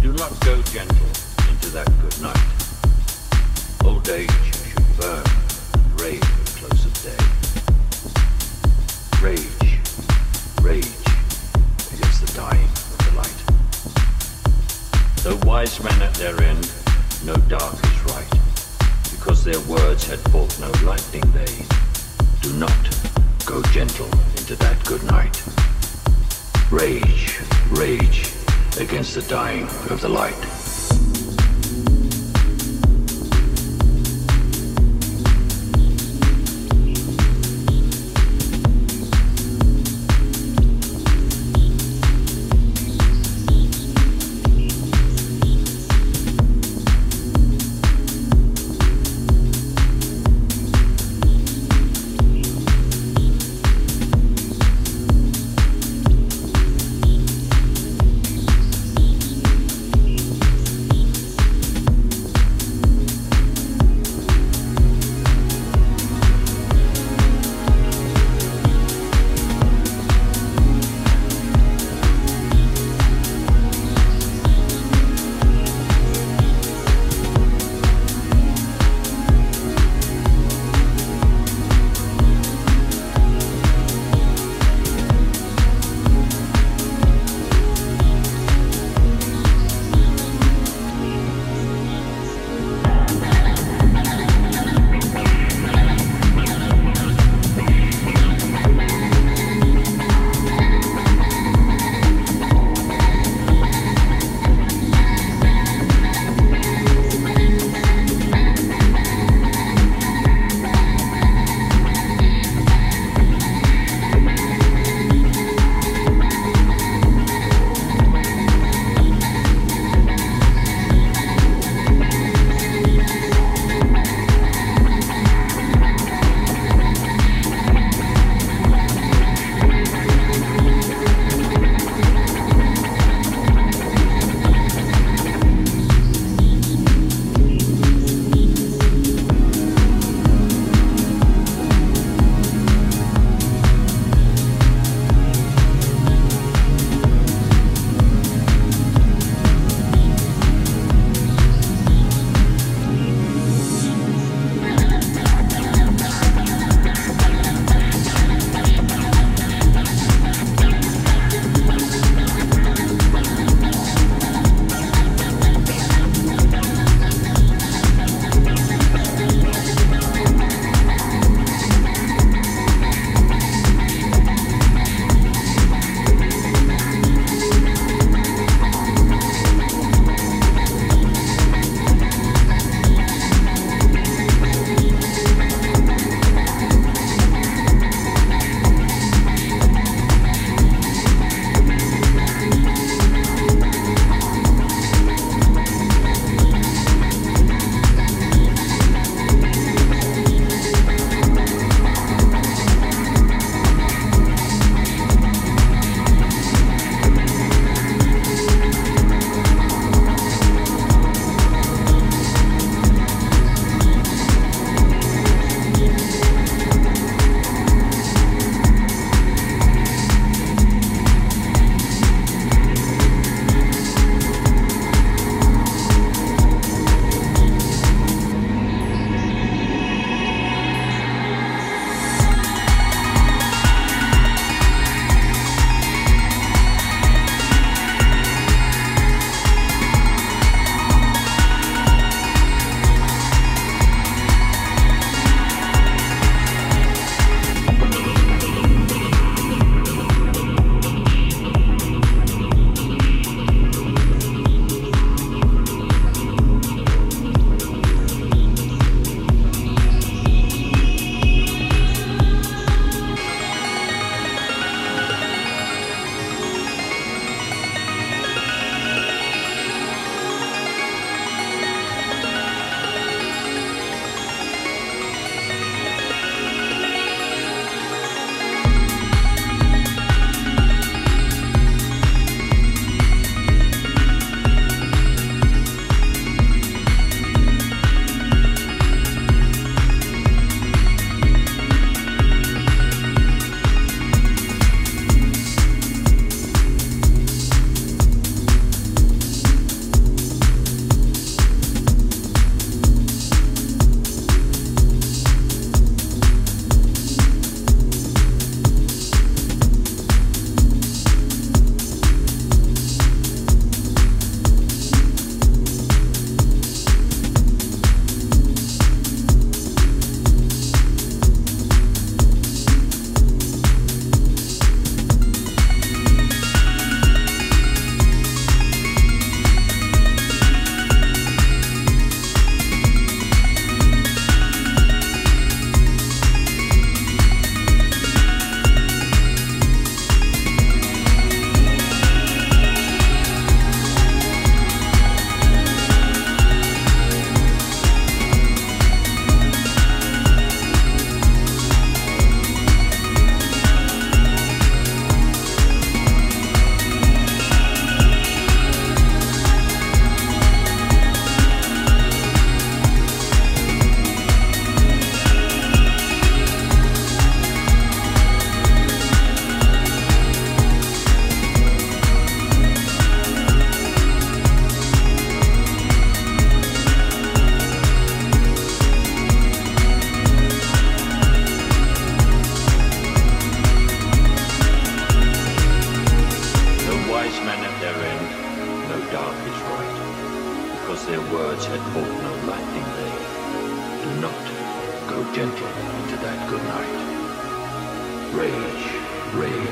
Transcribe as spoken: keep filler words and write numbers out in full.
Do not go gentle into that good night. Old age should burn and rave at the close of day. Rage, rage against the dying of the light. Though wise men at their end, no dark is right, because their words had brought no lightning they. Do not go gentle into that good night. Rage, rage against the dying of the light. dark is right, because their words had brought no lightning day. Do not go gentle into that good night. Rage, rage.